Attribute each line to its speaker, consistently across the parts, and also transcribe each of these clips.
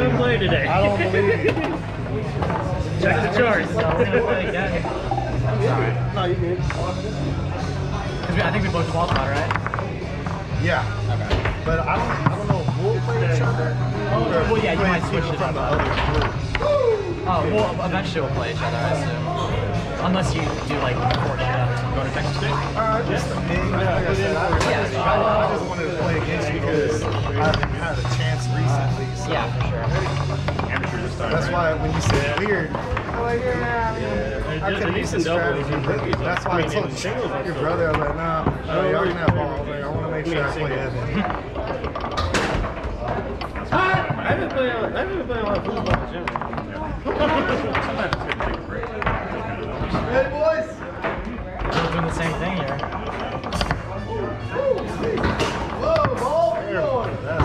Speaker 1: done played today.
Speaker 2: I don't believe it.
Speaker 1: Check the charts.
Speaker 3: So we're gonna play again. Sorry.
Speaker 2: No, you good.
Speaker 3: Because I think we both qualified, right?
Speaker 2: Yeah.
Speaker 3: Okay.
Speaker 2: But I don't know if we'll play each other.
Speaker 3: Well, yeah, you
Speaker 2: play
Speaker 3: might switch
Speaker 2: people
Speaker 3: it
Speaker 2: from the
Speaker 3: up.
Speaker 2: other group.
Speaker 3: Oh, well, eventually we'll play each other, I assume. Unless you do like force it up and go to Texas State.
Speaker 2: Just a big. Like I said, I just wanted to play against you because I haven't had a chance recently. So.
Speaker 3: Yeah, for sure.
Speaker 1: Amateur this time.
Speaker 2: That's
Speaker 1: right?
Speaker 2: why when you said weird, I'm like, yeah, I could use some strategy. But that's why I told your brother, I was like, nah, y'all can have ball. Like, I want to make sure I play Evan.
Speaker 1: I've been playing a lot of football in general. Sometimes it's good to take a break.
Speaker 2: Hey, boys!
Speaker 3: We're doing the same thing here.
Speaker 2: Whoa, ball! That's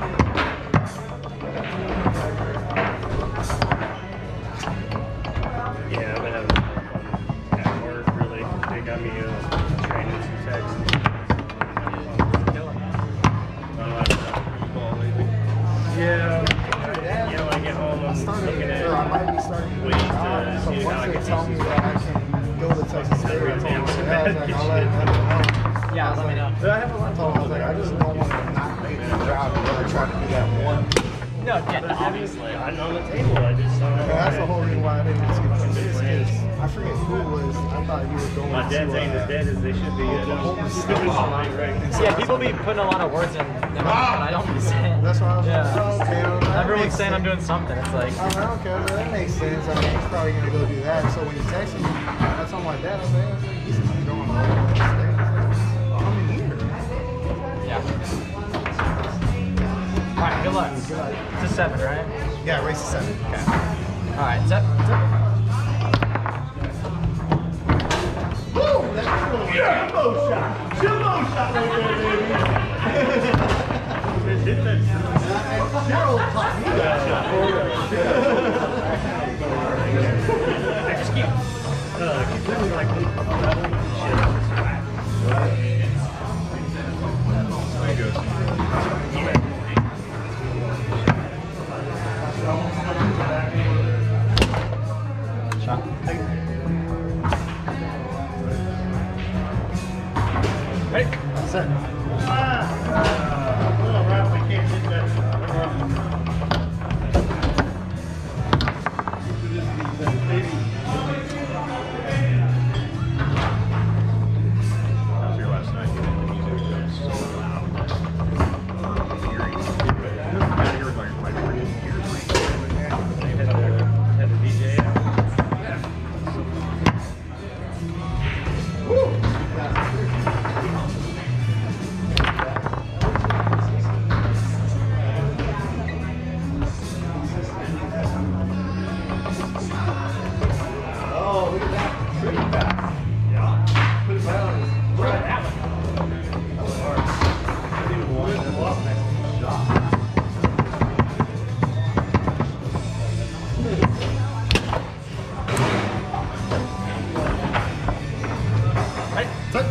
Speaker 1: Yeah, I've been having fun at work, really. They got me training some text. Yeah. You know, when I get home, I'm looking at
Speaker 2: I might be starting
Speaker 1: ways to
Speaker 2: so
Speaker 1: see how I
Speaker 2: once
Speaker 1: can
Speaker 2: they tell me
Speaker 1: use
Speaker 2: that I can go to Texas State, I told them, I was like, I'll let them know.
Speaker 3: Yeah, let me know.
Speaker 1: But I have a lot
Speaker 2: I told them, I was like, I just don't want to not make the job and really try to do that one.
Speaker 3: No, yeah, obviously.
Speaker 1: I'm on the table. I just don't know.
Speaker 2: That's the whole reason why I didn't see this, because I forget who it was. I thought you were going
Speaker 1: My dad's ain't as dead as they should be.
Speaker 2: Oklahoma State.
Speaker 3: Yeah, people be putting a lot of words in them, but I don't be saying.
Speaker 2: That's why I was
Speaker 3: Yeah.
Speaker 2: like, oh, okay. Well, that
Speaker 3: Everyone's
Speaker 2: makes
Speaker 3: saying I'm
Speaker 2: sense.
Speaker 3: doing something. It's like,
Speaker 2: I'm like, okay, well, that makes sense. I mean, he's probably going to go do that. So when you text me, I told my dad, I was like, he's going to Oklahoma State. I'm here.
Speaker 3: yeah. All right, good luck. It's a 7, right?
Speaker 2: Yeah, race is 7.
Speaker 3: Okay. All right, set.
Speaker 2: Boom! That's cool. Jumbo shot! Jumbo shot right there, baby! Gerald taught me that shot.
Speaker 3: I just keep. Shot. Hey.
Speaker 2: Set.
Speaker 1: Little rough, we can't hit that. How's your last night? The music was so loud. Eerie. I hear it like 40 years. Had the DJ out.
Speaker 2: Oh, look at that. Pretty fast. Yeah. Put it down. Look at that one. That was hard. I didn't even want to walk next shot.
Speaker 3: Hey.
Speaker 2: Set.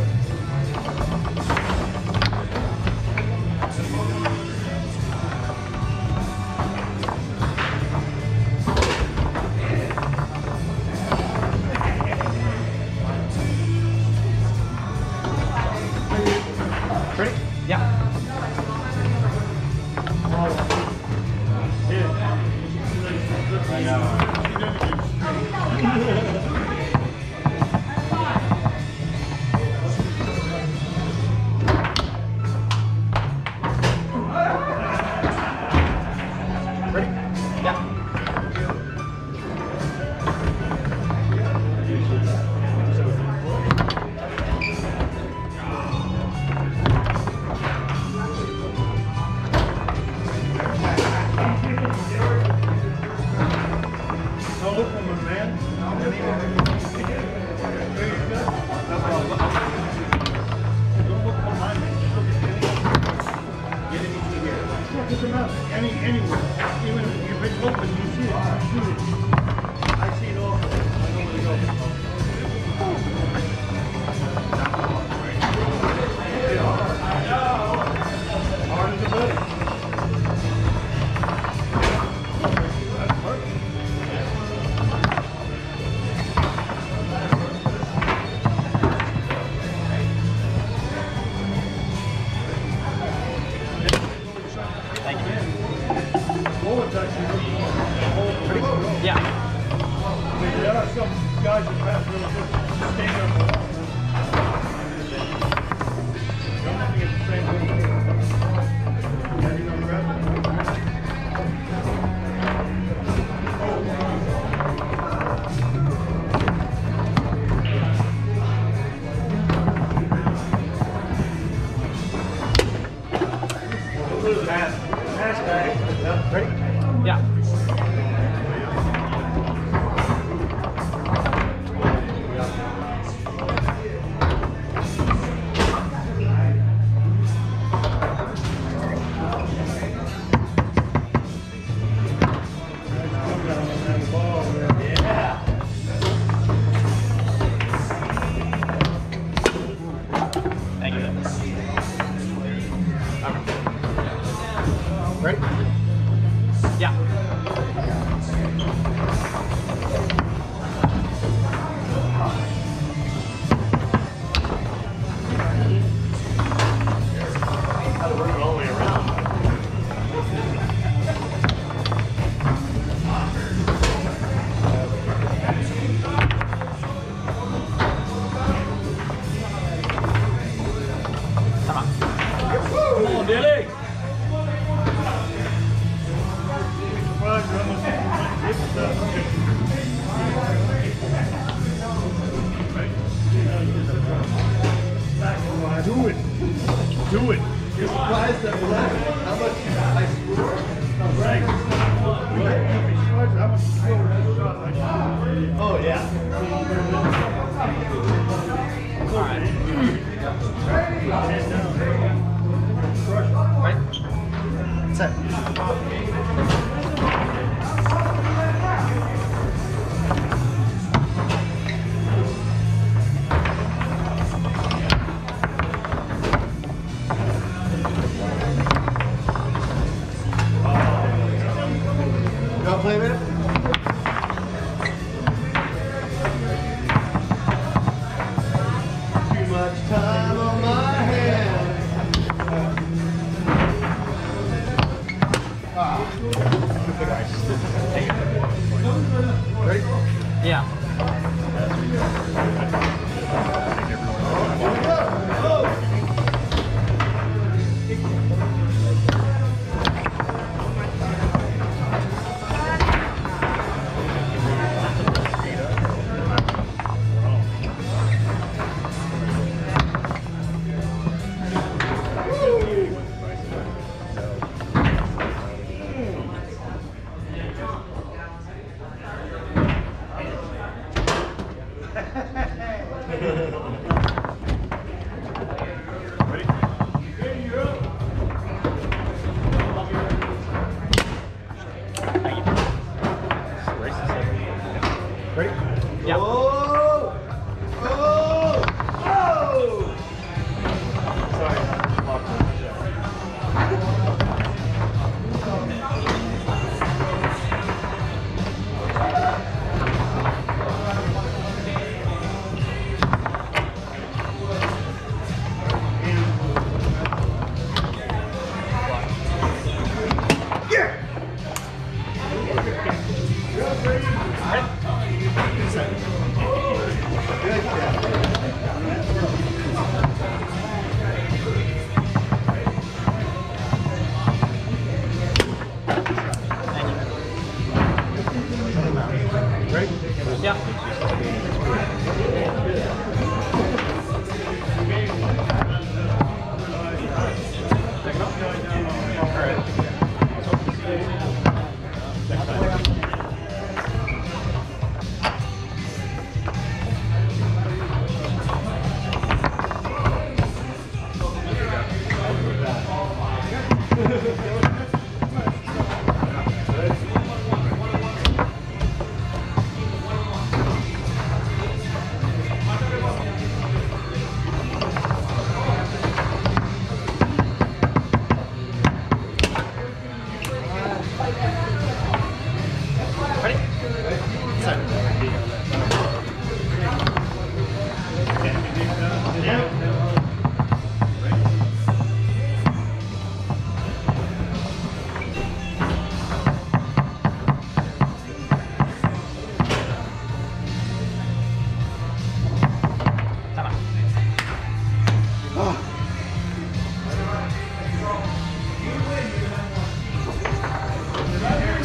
Speaker 2: Ready?
Speaker 3: Yeah.
Speaker 2: Ready?
Speaker 3: Yeah.
Speaker 1: Anywhere, even if it's open, you see it. Shoot it. I see it all. I know where to go. Hard as a butter. bullets actually look
Speaker 3: Yeah.
Speaker 1: I mean, there are some guys that pass really good stand up the wall. I'm looking at the same thing. Yeah, you know, grab it. Pass back.
Speaker 2: Ready?
Speaker 3: Yeah. Thank you.
Speaker 2: Ready?
Speaker 3: Yeah.
Speaker 1: All the way around.
Speaker 3: Come on.
Speaker 1: Come on, Billy. Surprised you're almost hit Do it. Do it.
Speaker 2: You're surprised at how much I scored?
Speaker 1: Right. You'd be surprised how much you score in this shot like that.
Speaker 2: Oh, yeah.
Speaker 3: All right.
Speaker 1: Head down. Crush it.
Speaker 3: Right.
Speaker 2: Set. You want to play a minute? Too much time on my hands. Ready?
Speaker 3: Yeah.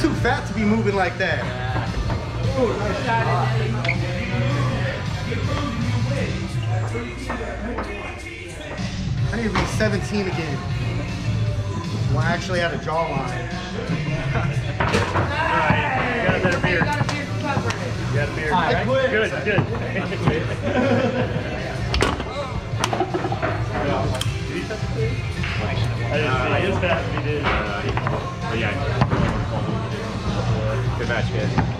Speaker 2: too fat to be moving like that. I need to be 17 again. When I actually had a jawline.
Speaker 1: Alright, you got a better beard.
Speaker 4: got a beard covered.
Speaker 1: You got a beard.
Speaker 3: All right.
Speaker 1: Good, good. I didn't see his fat if he did.
Speaker 5: But yeah. Good match, guys.